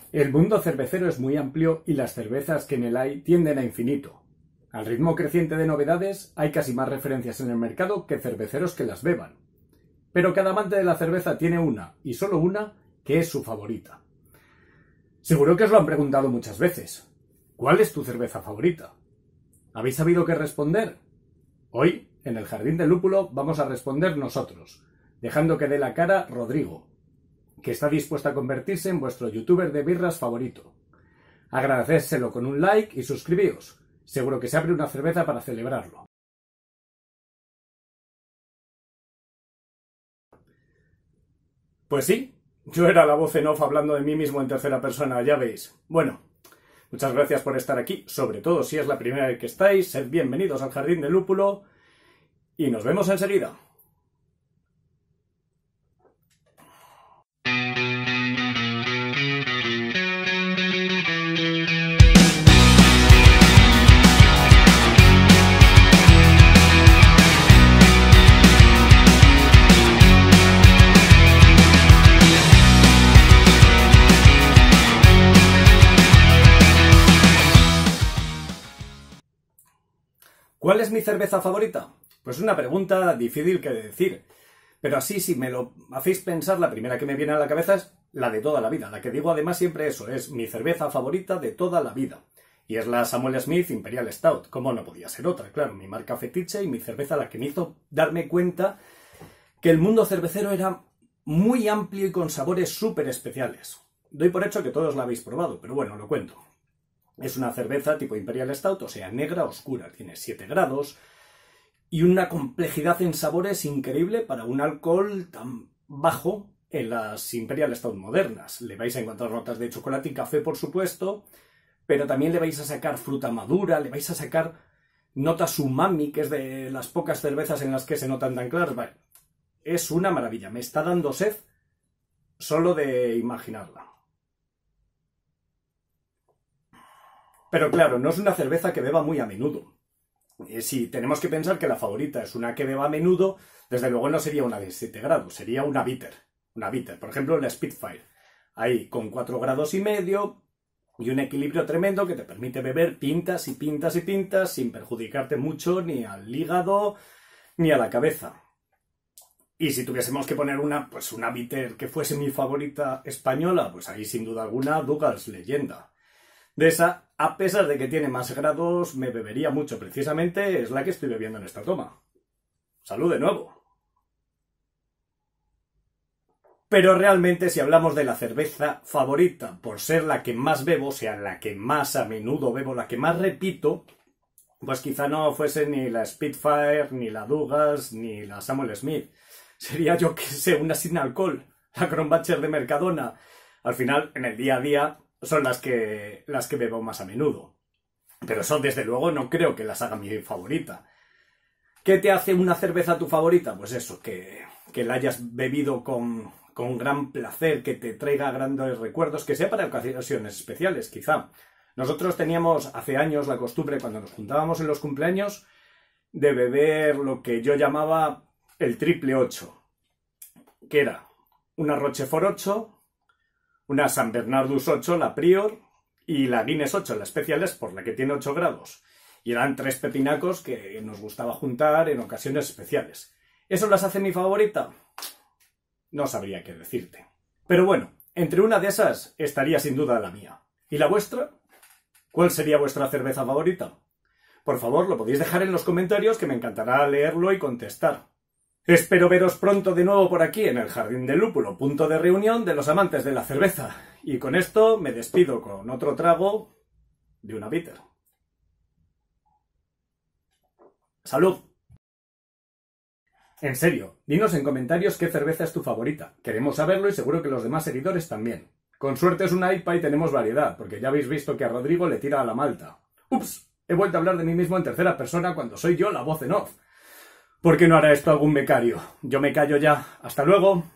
El mundo cervecero es muy amplio y las cervezas que en él hay tienden a infinito. Al ritmo creciente de novedades, hay casi más referencias en el mercado que cerveceros que las beban. Pero cada amante de la cerveza tiene una, y solo una, que es su favorita. Seguro que os lo han preguntado muchas veces. ¿Cuál es tu cerveza favorita? ¿Habéis sabido qué responder? Hoy, en el Jardín del Lúpulo, vamos a responder nosotros, dejando que dé la cara Rodrigo, que está dispuesto a convertirse en vuestro youtuber de birras favorito. Agradecérselo con un like y suscribíos. Seguro que se abre una cerveza para celebrarlo. Pues sí, yo era la voz en off hablando de mí mismo en tercera persona, ya veis. Bueno, muchas gracias por estar aquí, sobre todo si es la primera vez que estáis, sed bienvenidos al Jardín del Lúpulo y nos vemos enseguida. ¿Cuál es mi cerveza favorita? Pues es una pregunta difícil que decir, pero así si me lo hacéis pensar, la primera que me viene a la cabeza es la de toda la vida, la que digo además siempre eso, es mi cerveza favorita de toda la vida. Y es la Samuel Smith Imperial Stout, como no podía ser otra, claro, mi marca fetiche y mi cerveza la que me hizo darme cuenta que el mundo cervecero era muy amplio y con sabores súper especiales. Doy por hecho que todos la habéis probado, pero bueno, lo cuento. Es una cerveza tipo Imperial Stout, o sea, negra oscura, tiene 7 grados y una complejidad en sabores increíble para un alcohol tan bajo en las Imperial Stout modernas. Le vais a encontrar notas de chocolate y café, por supuesto, pero también le vais a sacar fruta madura, le vais a sacar notas umami, que es de las pocas cervezas en las que se notan tan claras. Vale, es una maravilla, me está dando sed solo de imaginarla. Pero claro, no es una cerveza que beba muy a menudo. Si tenemos que pensar que la favorita es una que beba a menudo, desde luego no sería una de 7 grados, sería una bitter. Una bitter, por ejemplo, la Spitfire. Ahí con 4 grados y medio y un equilibrio tremendo que te permite beber pintas y pintas y pintas sin perjudicarte mucho ni al hígado ni a la cabeza. Y si tuviésemos que poner una bitter que fuese mi favorita española, pues ahí sin duda alguna Dougal's Leyenda. De esa, a pesar de que tiene más grados, me bebería mucho. Precisamente es la que estoy bebiendo en esta toma. ¡Salud de nuevo! Pero realmente, si hablamos de la cerveza favorita, por ser la que más bebo, o sea, la que más a menudo bebo, la que más repito, pues quizá no fuese ni la Spitfire, ni la Dougal's, ni la Samuel Smith. Sería, yo que sé, una sin alcohol, la Kronbacher de Mercadona. Al final, en el día a día, son las que bebo más a menudo. Pero eso, desde luego, no creo que las haga mi favorita. ¿Qué te hace una cerveza tu favorita? Pues eso, que la hayas bebido con gran placer, que te traiga grandes recuerdos, que sea para ocasiones especiales, quizá. Nosotros teníamos hace años la costumbre, cuando nos juntábamos en los cumpleaños, de beber lo que yo llamaba el triple 8, que era una Rochefort 8, una San Bernardus 8, la Prior, y la Guinness 8, la Special por la que tiene 8 grados. Y eran 3 pepinacos que nos gustaba juntar en ocasiones especiales. ¿Eso las hace mi favorita? No sabría qué decirte. Pero bueno, entre una de esas estaría sin duda la mía. ¿Y la vuestra? ¿Cuál sería vuestra cerveza favorita? Por favor, lo podéis dejar en los comentarios, que me encantará leerlo y contestar. Espero veros pronto de nuevo por aquí en el Jardín del Lúpulo, punto de reunión de los amantes de la cerveza. Y con esto me despido con otro trago de una bitter. ¡Salud! En serio, dinos en comentarios qué cerveza es tu favorita. Queremos saberlo y seguro que los demás seguidores también. Con suerte es una IPA y tenemos variedad, porque ya habéis visto que a Rodrigo le tira a la malta. ¡Ups! He vuelto a hablar de mí mismo en tercera persona cuando soy yo la voz en off. ¿Por qué no hará esto algún becario? Yo me callo ya. ¡Hasta luego!